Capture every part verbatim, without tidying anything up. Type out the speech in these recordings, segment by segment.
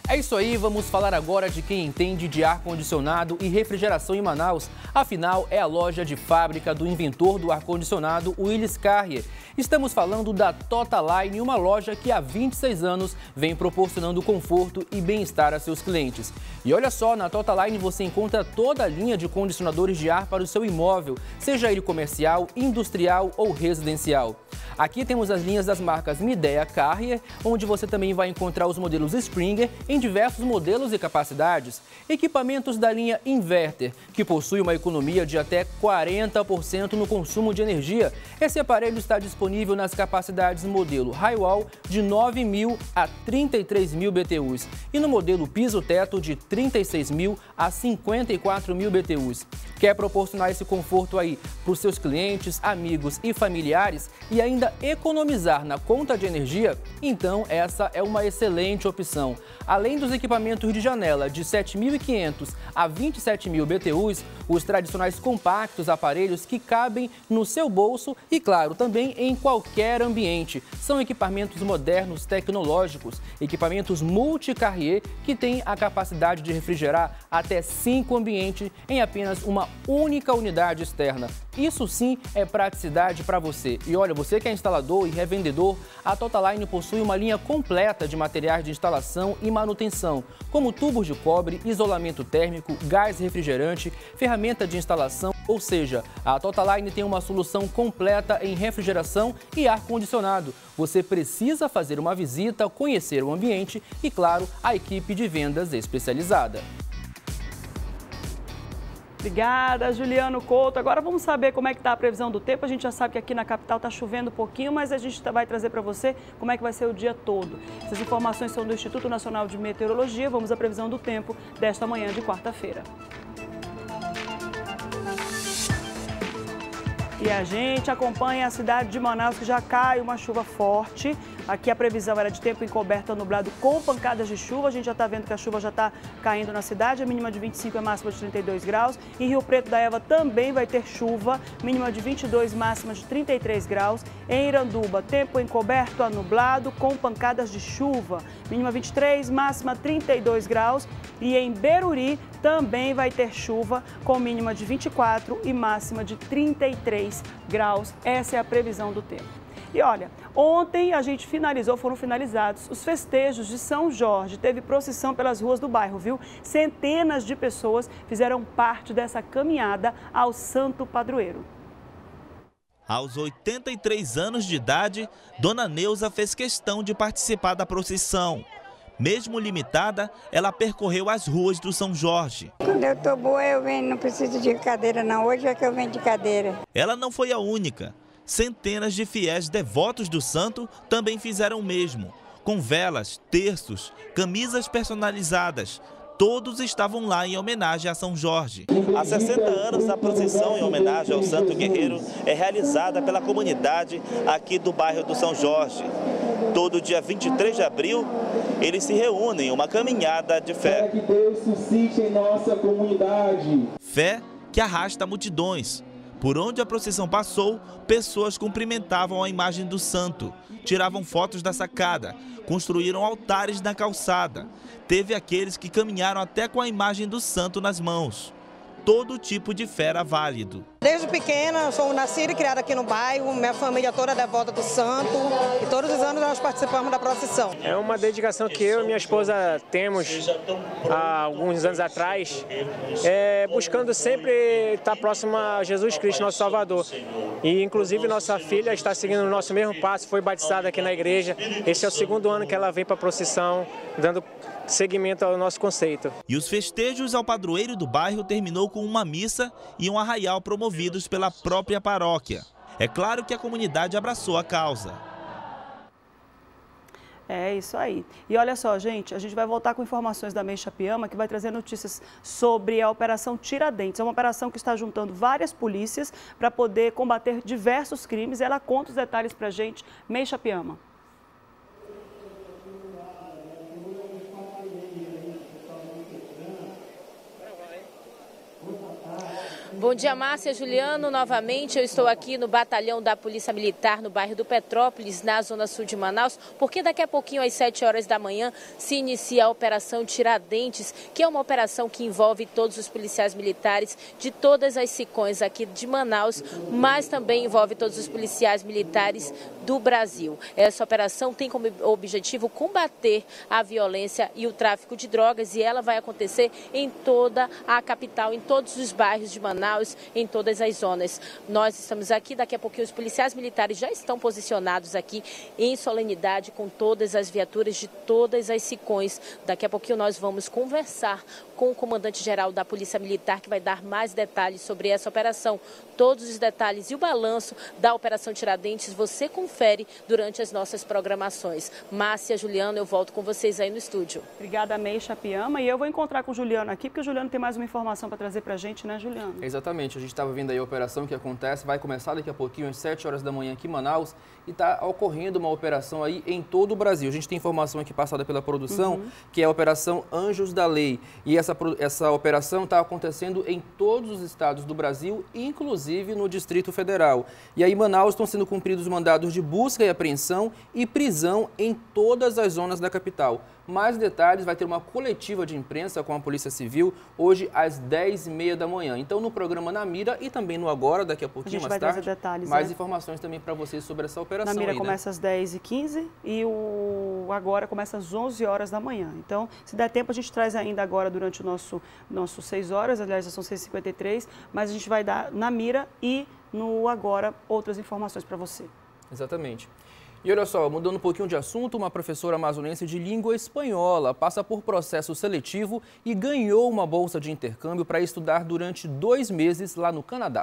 É isso aí, vamos falar agora de quem entende de ar-condicionado e refrigeração em Manaus. Afinal, é a loja de fábrica do inventor do ar-condicionado, Willis Carrier. Estamos falando da Totaline, uma loja que há vinte e seis anos vem proporcionando conforto e bem-estar a seus clientes. E olha só, na Totaline você encontra toda a linha de condicionadores de ar para o seu imóvel, seja ele comercial, industrial ou residencial. Aqui temos as linhas das marcas Midea, Carrier, onde você também vai encontrar os modelos Springer em diversos modelos e capacidades. Equipamentos da linha Inverter, que possui uma economia de até quarenta por cento no consumo de energia. Esse aparelho está disponível nas capacidades modelo Highwall de nove mil a trinta e três mil B T Us e no modelo piso-teto de trinta e seis mil a cinquenta e quatro mil B T Us. Quer proporcionar esse conforto aí para os seus clientes, amigos e familiares e ainda economizar na conta de energia? Então essa é uma excelente opção. Além dos equipamentos de janela de sete mil e quinhentos a vinte e sete mil B T Us, os tradicionais compactos aparelhos que cabem no seu bolso e, claro, também em qualquer ambiente. São equipamentos modernos, tecnológicos, equipamentos multi-Carrier que têm a capacidade de refrigerar até cinco ambientes em apenas uma única unidade externa. Isso sim é praticidade para você. E olha, você que é instalador e revendedor, a Totaline possui uma linha completa de materiais de instalação e manutenção, como tubos de cobre, isolamento térmico, gás refrigerante, ferramenta de instalação, ou seja, a Totaline tem uma solução completa em refrigeração e ar-condicionado. Você precisa fazer uma visita, conhecer o ambiente e, claro, a equipe de vendas especializada. Obrigada, Juliano Couto. Agora vamos saber como é que está a previsão do tempo. A gente já sabe que aqui na capital está chovendo um pouquinho, mas a gente vai trazer para você como é que vai ser o dia todo. Essas informações são do Instituto Nacional de Meteorologia. Vamos à previsão do tempo desta manhã de quarta-feira. E a gente acompanha a cidade de Manaus, que já cai uma chuva forte. Aqui a previsão era de tempo encoberto, nublado com pancadas de chuva. A gente já está vendo que a chuva já está caindo na cidade. A mínima de vinte e cinco, a máxima de trinta e dois graus. Em Rio Preto da Eva também vai ter chuva. Mínima de vinte e dois, máxima de trinta e três graus. Em Iranduba, tempo encoberto a nublado com pancadas de chuva. Mínima vinte e três, máxima trinta e dois graus. E em Beruri também vai ter chuva com mínima de vinte e quatro e máxima de trinta e três graus. Essa é a previsão do tempo. E olha, ontem a gente finalizou, foram finalizados os festejos de São Jorge. Teve procissão pelas ruas do bairro, viu? Centenas de pessoas fizeram parte dessa caminhada ao Santo Padroeiro. Aos oitenta e três anos de idade, Dona Neuza fez questão de participar da procissão. Mesmo limitada, ela percorreu as ruas do São Jorge. Quando eu tô boa, eu venho, não preciso de cadeira não. Hoje é que eu venho de cadeira. Ela não foi a única. Centenas de fiéis devotos do santo também fizeram o mesmo. Com velas, terços, camisas personalizadas. Todos estavam lá em homenagem a São Jorge. Há sessenta anos, a procissão em homenagem ao Santo Guerreiro é realizada pela comunidade aqui do bairro do São Jorge. Todo dia vinte e três de abril, eles se reúnem em uma caminhada de fé. Que Deus suscite em nossa comunidade. Fé que arrasta multidões. Por onde a procissão passou, pessoas cumprimentavam a imagem do santo, tiravam fotos da sacada, construíram altares na calçada. Teve aqueles que caminharam até com a imagem do santo nas mãos. Todo tipo de fé era válido. Desde pequena, eu sou nascida e criada aqui no bairro, minha família toda é devota do santo e todos os anos nós participamos da procissão. É uma dedicação que eu e minha esposa temos há alguns anos atrás, é, buscando sempre estar próximo a Jesus Cristo, nosso Salvador. E inclusive nossa filha está seguindo o nosso mesmo passo, foi batizada aqui na igreja. Esse é o segundo ano que ela vem para a procissão, dando seguimento ao nosso conceito. E os festejos ao padroeiro do bairro terminou com uma missa e um arraial promovidos pela própria paróquia. É claro que a comunidade abraçou a causa. É isso aí. E olha só, gente, a gente vai voltar com informações da M E I Chapiama, que vai trazer notícias sobre a Operação Tiradentes. É uma operação que está juntando várias polícias para poder combater diversos crimes. Ela conta os detalhes para a gente. M E I Chapiama. Bom dia, Márcia, Juliano. Novamente eu estou aqui no batalhão da Polícia Militar no bairro do Petrópolis, na zona sul de Manaus, porque daqui a pouquinho, às sete horas da manhã, se inicia a Operação Tiradentes, que é uma operação que envolve todos os policiais militares de todas as sicões aqui de Manaus, mas também envolve todos os policiais militares do Brasil. Essa operação tem como objetivo combater a violência e o tráfico de drogas e ela vai acontecer em toda a capital, em todos os bairros de Manaus, em todas as zonas. Nós estamos aqui, daqui a pouquinho os policiais militares já estão posicionados aqui em solenidade com todas as viaturas de todas as sicões. Daqui a pouquinho nós vamos conversar com o comandante-geral da Polícia Militar, que vai dar mais detalhes sobre essa operação. Todos os detalhes e o balanço da Operação Tiradentes você confere durante as nossas programações. Márcia, Juliano, eu volto com vocês aí no estúdio. Obrigada, Meixa Piama. E eu vou encontrar com o Juliano aqui, porque o Juliano tem mais uma informação para trazer para a gente, né, Juliano? Exatamente, a gente estava vendo aí a operação que acontece, vai começar daqui a pouquinho, às sete horas da manhã aqui em Manaus, e está ocorrendo uma operação aí em todo o Brasil. A gente tem informação aqui passada pela produção, uhum. que é a Operação Anjos da Lei. E essa, essa operação está acontecendo em todos os estados do Brasil, inclusive no Distrito Federal. E aí em Manaus estão sendo cumpridos mandados de busca e apreensão e prisão em todas as zonas da capital. Mais detalhes, vai ter uma coletiva de imprensa com a Polícia Civil hoje às dez e meia da manhã. Então, no programa Na Mira e também no Agora, daqui a pouquinho, a mais tarde, detalhes, mais né? informações também para vocês sobre essa operação. Na Mira aí, começa né? às dez e quinze e o Agora começa às onze horas da manhã. Então, se der tempo, a gente traz ainda agora durante o nosso, nosso seis horas, aliás, já são seis e cinquenta e três, mas a gente vai dar na Mira e no Agora outras informações para você. Exatamente. E olha só, mudando um pouquinho de assunto, uma professora amazonense de língua espanhola passa por processo seletivo e ganhou uma bolsa de intercâmbio para estudar durante dois meses lá no Canadá.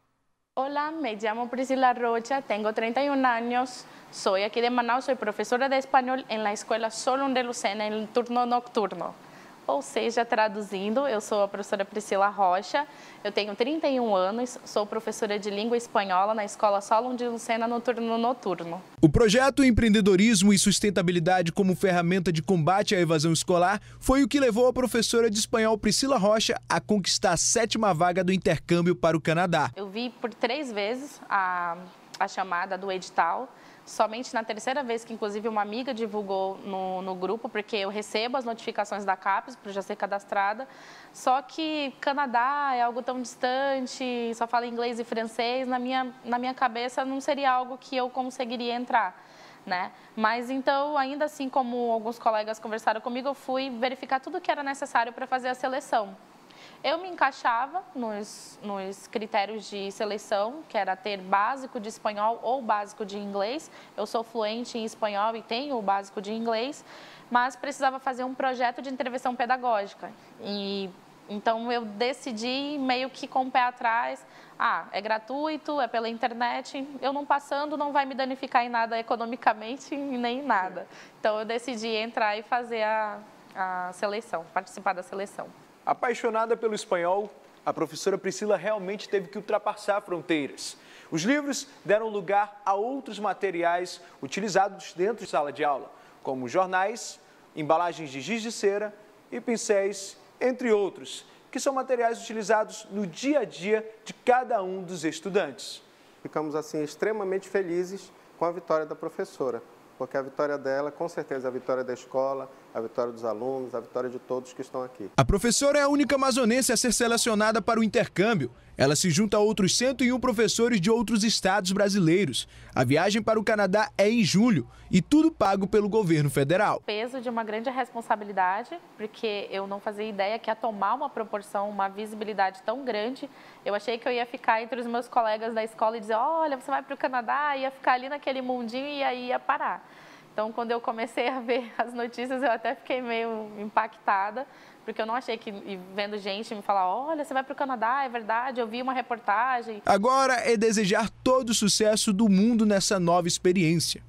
Olá, me chamo Priscila Rocha, tenho trinta e um anos, sou aqui de Manaus, sou professora de espanhol na Escola Solon de Lucena, em turno nocturno. Ou seja, traduzindo, eu sou a professora Priscila Rocha, eu tenho trinta e um anos, sou professora de língua espanhola na Escola Solon de Lucena no turno noturno. O projeto Empreendedorismo e Sustentabilidade como ferramenta de combate à evasão escolar foi o que levou a professora de espanhol Priscila Rocha a conquistar a sétima vaga do intercâmbio para o Canadá. Eu vi por três vezes a, a chamada do edital. Somente na terceira vez que, inclusive, uma amiga divulgou no, no grupo, porque eu recebo as notificações da CAPES para já ser cadastrada, só que Canadá é algo tão distante, só fala inglês e francês, na minha, na minha cabeça não seria algo que eu conseguiria entrar, né? Mas então, ainda assim, como alguns colegas conversaram comigo, eu fui verificar tudo o que era necessário para fazer a seleção. Eu me encaixava nos, nos critérios de seleção, que era ter básico de espanhol ou básico de inglês. Eu sou fluente em espanhol e tenho o básico de inglês, mas precisava fazer um projeto de intervenção pedagógica. E, então, eu decidi meio que com o pé atrás, ah, é gratuito, é pela internet, eu não passando não vai me danificar em nada economicamente nem em nada. Então, eu decidi entrar e fazer a, a seleção, participar da seleção. Apaixonada pelo espanhol, a professora Priscila realmente teve que ultrapassar fronteiras. Os livros deram lugar a outros materiais utilizados dentro de sala de aula, como jornais, embalagens de giz de cera e pincéis, entre outros, que são materiais utilizados no dia a dia de cada um dos estudantes. Ficamos assim extremamente felizes com a vitória da professora, porque a vitória dela, com certeza, é a vitória da escola, a vitória dos alunos, a vitória de todos que estão aqui. A professora é a única amazonense a ser selecionada para o intercâmbio. Ela se junta a outros cento e um professores de outros estados brasileiros. A viagem para o Canadá é em julho e tudo pago pelo governo federal. O peso de uma grande responsabilidade, porque eu não fazia ideia que ia tomar uma proporção, uma visibilidade tão grande. Eu achei que eu ia ficar entre os meus colegas da escola e dizer, olha, você vai para o Canadá, ia ficar ali naquele mundinho e aí ia parar. Então, quando eu comecei a ver as notícias, eu até fiquei meio impactada, porque eu não achei que, e vendo gente me falar, olha, você vai para o Canadá, é verdade, eu vi uma reportagem. Agora é desejar todo o sucesso do mundo nessa nova experiência.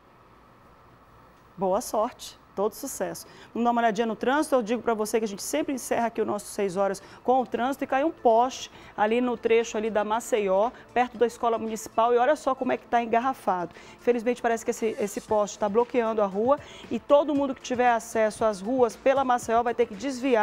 Boa sorte. Todo sucesso. Vamos dar uma olhadinha no trânsito. Eu digo para você que a gente sempre encerra aqui o nosso seis horas com o trânsito e caiu um poste ali no trecho ali da Maceió, perto da Escola Municipal, e olha só como é que está engarrafado. Infelizmente parece que esse, esse poste está bloqueando a rua e todo mundo que tiver acesso às ruas pela Maceió vai ter que desviar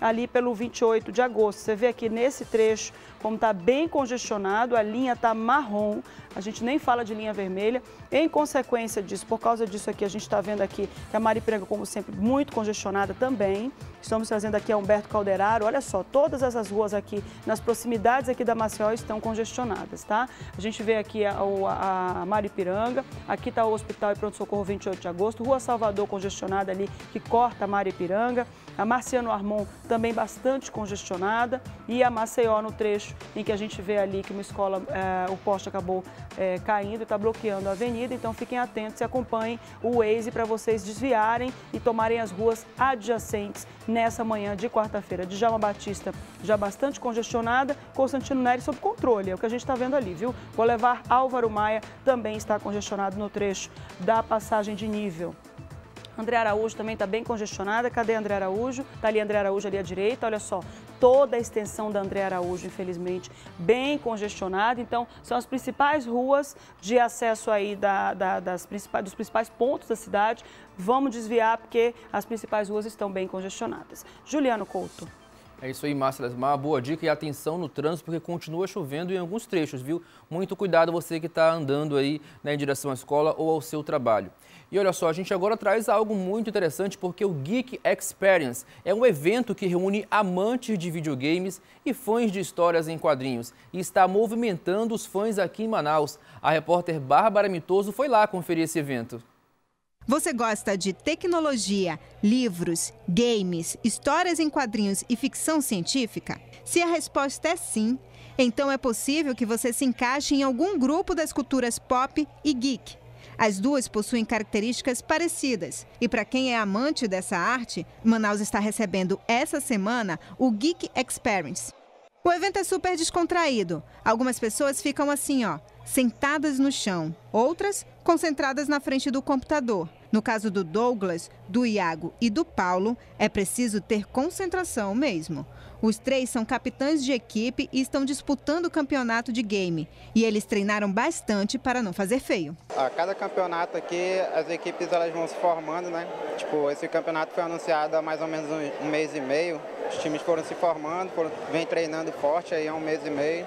ali pelo vinte e oito de agosto. Você vê aqui nesse trecho como está bem congestionado, a linha está marrom, a gente nem fala de linha vermelha. Em consequência disso, por causa disso aqui, a gente está vendo aqui que a Maripiranga, como sempre, muito congestionada também. Estamos trazendo aqui a Humberto Calderaro. Olha só, todas essas ruas aqui, nas proximidades aqui da Maceió, estão congestionadas, tá? A gente vê aqui a, a, a Maripiranga, aqui está o Hospital e Pronto-Socorro vinte e oito de agosto, Rua Salvador congestionada ali, que corta a Maripiranga, a Marciano Armon também bastante congestionada e a Maceió no trecho em que a gente vê ali que uma escola, eh, o poste acabou eh, caindo e está bloqueando a avenida, então fiquem atentos e acompanhem o Waze para vocês desviarem e tomarem as ruas adjacentes nessa manhã de quarta-feira. Djalma Batista já bastante congestionada, Constantino Nery sob controle, é o que a gente está vendo ali, viu? Vou levar Álvaro Maia, também está congestionado no trecho da passagem de nível. André Araújo também está bem congestionada. Cadê André Araújo? Está ali André Araújo ali à direita. Olha só, toda a extensão da André Araújo, infelizmente, bem congestionada. Então, são as principais ruas de acesso aí da, da, das principais, dos principais pontos da cidade. Vamos desviar porque as principais ruas estão bem congestionadas. Juliano Couto. É isso aí, Márcia Lesmar. Boa dica e atenção no trânsito, porque continua chovendo em alguns trechos, viu? Muito cuidado você que está andando aí, né, em direção à escola ou ao seu trabalho. E olha só, a gente agora traz algo muito interessante, porque o Geek Experience é um evento que reúne amantes de videogames e fãs de histórias em quadrinhos e está movimentando os fãs aqui em Manaus. A repórter Bárbara Mitoso foi lá conferir esse evento. Você gosta de tecnologia, livros, games, histórias em quadrinhos e ficção científica? Se a resposta é sim, então é possível que você se encaixe em algum grupo das culturas pop e geek. As duas possuem características parecidas. E para quem é amante dessa arte, Manaus está recebendo essa semana o Geek Experience. O evento é super descontraído. Algumas pessoas ficam assim, ó, sentadas no chão. Outras, concentradas na frente do computador. No caso do Douglas, do Iago e do Paulo, é preciso ter concentração mesmo. Os três são capitães de equipe e estão disputando o campeonato de game. E eles treinaram bastante para não fazer feio. A cada campeonato aqui, as equipes elas vão se formando, né? Tipo, esse campeonato foi anunciado há mais ou menos um, um mês e meio. Os times foram se formando, foram, vem treinando forte aí há um mês e meio.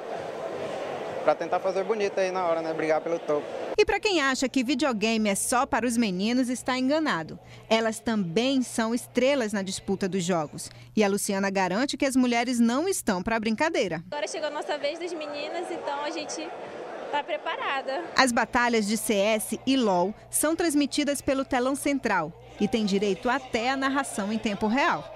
Para tentar fazer bonito aí na hora, né? Brigar pelo topo. E para quem acha que videogame é só para os meninos, está enganado. Elas também são estrelas na disputa dos jogos. E a Luciana garante que as mulheres não estão para brincadeira. Agora chegou a nossa vez das meninas, então a gente está preparada. As batalhas de C S e LOL são transmitidas pelo telão central e tem direito até a narração em tempo real.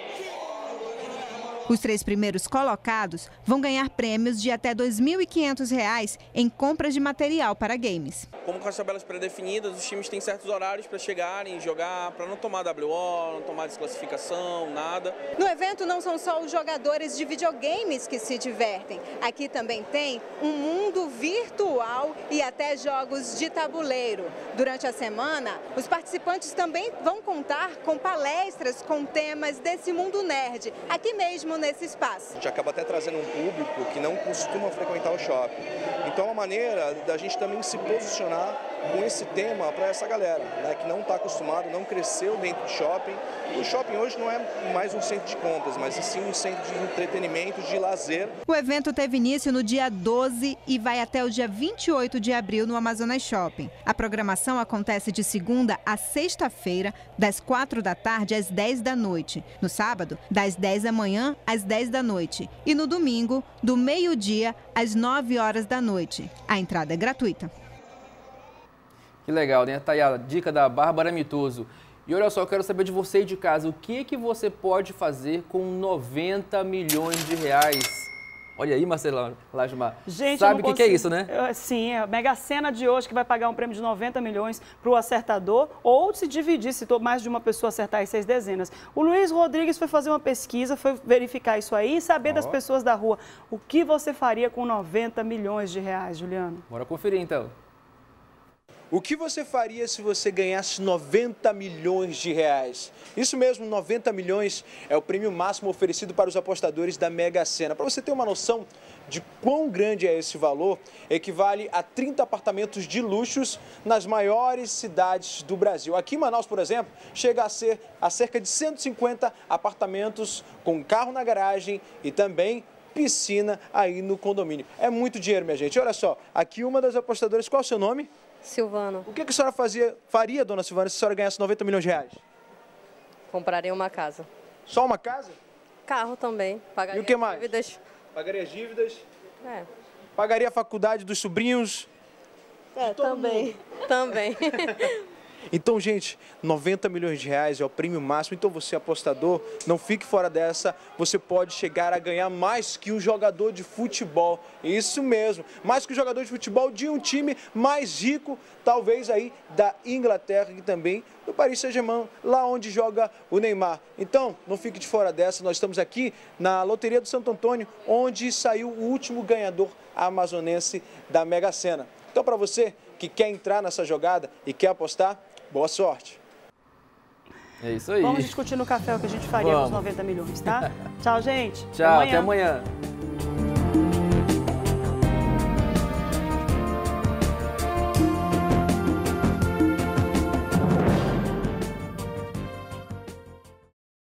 Os três primeiros colocados vão ganhar prêmios de até dois mil e quinhentos reais em compras de material para games. Como com as tabelas pré-definidas, os times têm certos horários para chegarem e jogar, para não tomar W O, não tomar desclassificação, nada. No evento não são só os jogadores de videogames que se divertem. Aqui também tem um mundo virtual e até jogos de tabuleiro. Durante a semana, os participantes também vão contar com palestras com temas desse mundo nerd, aqui mesmo nesse espaço. A gente acaba até trazendo um público que não costuma frequentar o shopping. Então é uma maneira da gente também se posicionar com esse tema para essa galera, né, que não está acostumado, não cresceu dentro do shopping. O shopping hoje não é mais um centro de compras, mas sim um centro de entretenimento, de lazer. O evento teve início no dia doze e vai até o dia vinte e oito de abril no Amazonas Shopping. A programação acontece de segunda a sexta-feira, das quatro da tarde às dez da noite. No sábado, das dez da manhã às dez da noite. E no domingo, do meio-dia às nove horas da noite. A entrada é gratuita. Que legal, né? Tá aí a dica da Bárbara Mitoso. E olha só, eu quero saber de você de casa, o que que você pode fazer com noventa milhões de reais? Olha aí, Marcela Lasmar. Gente, sabe o que, que é isso, né? Eu, sim, é a Mega Sena de hoje que vai pagar um prêmio de noventa milhões para o acertador, ou se dividir, se mais de uma pessoa acertar as seis dezenas. O Luiz Rodrigues foi fazer uma pesquisa, foi verificar isso aí e saber oh. das pessoas da rua. O que você faria com noventa milhões de reais, Juliano? Bora conferir então. O que você faria se você ganhasse noventa milhões de reais? Isso mesmo, noventa milhões é o prêmio máximo oferecido para os apostadores da Mega Sena. Para você ter uma noção de quão grande é esse valor, equivale a trinta apartamentos de luxos nas maiores cidades do Brasil. Aqui em Manaus, por exemplo, chega a ser a cerca de cento e cinquenta apartamentos com carro na garagem e também piscina aí no condomínio. É muito dinheiro, minha gente. Olha só, aqui uma das apostadoras, qual é o seu nome? Silvano. O que a senhora fazia, faria, dona Silvana, se a senhora ganhasse noventa milhões de reais? Compraria uma casa. Só uma casa? Carro também. Pagaria E o que mais? dívidas. Pagaria as dívidas? É. Pagaria a faculdade dos sobrinhos? É, também. Também. Então, gente, noventa milhões de reais é o prêmio máximo. Então, você apostador, não fique fora dessa. Você pode chegar a ganhar mais que um jogador de futebol. Isso mesmo, mais que um jogador de futebol de um time mais rico, talvez aí da Inglaterra e também do Paris Saint-Germain, lá onde joga o Neymar. Então, não fique de fora dessa. Nós estamos aqui na Loteria do Santo Antônio, onde saiu o último ganhador amazonense da Mega Sena. Então, para você que quer entrar nessa jogada e quer apostar, boa sorte. É isso aí. Vamos discutir no café o que a gente faria Vamos. com os noventa milhões, tá? Tchau, gente. Tchau, até amanhã. Até amanhã.